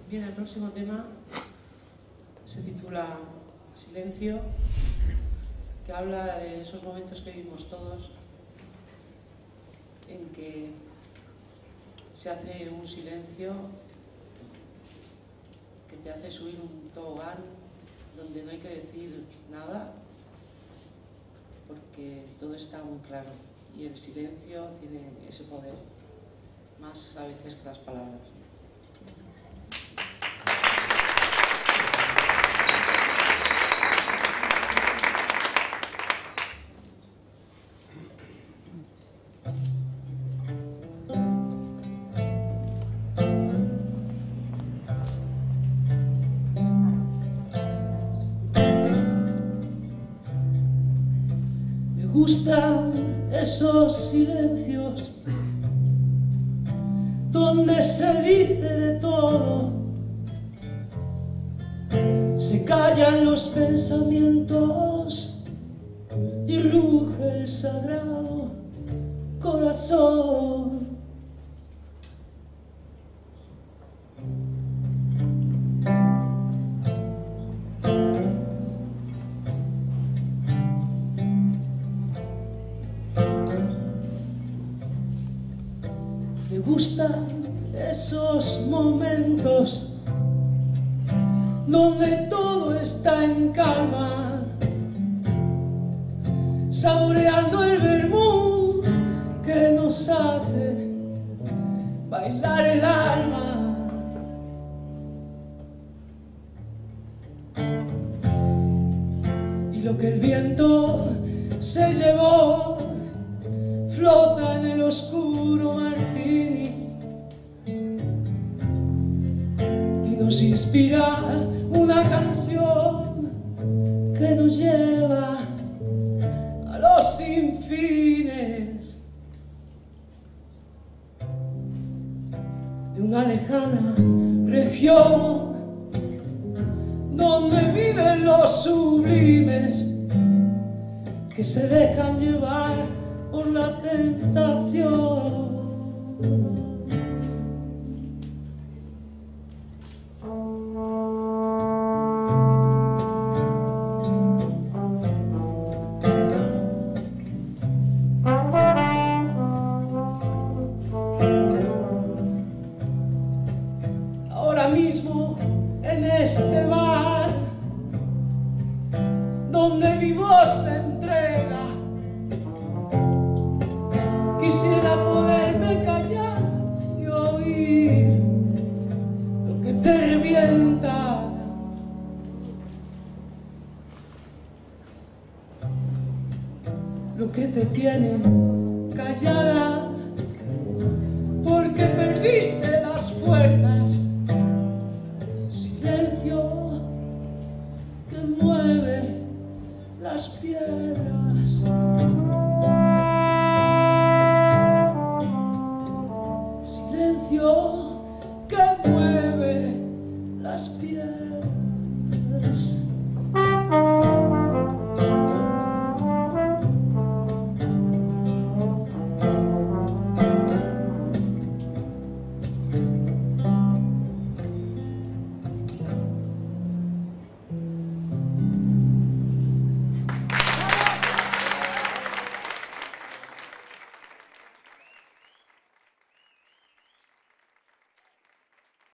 Bien, el próximo tema se titula Silencio, que habla de esos momentos que vivimos todos en que se hace un silencio que te hace subir un tobogán donde no hay que decir nada porque todo está muy claro y el silencio tiene ese poder, más a veces que las palabras. Me gustan esos silencios donde se dice de todo, se callan los pensamientos y ruge el sagrado corazón. Me gustan esos momentos donde todo está en calma, saboreando el vermú que nos hace bailar el alma. Y lo que el viento se llevó flota en el oscuro martini y nos inspira una canción que nos lleva a los sinfines de una lejana región donde viven los sublimes que se dejan llevar por la tentación. Ahora mismo en este bar donde mi voz se entrega, quisiera poderme callar y oír lo que te revienta. Lo que te tiene callada.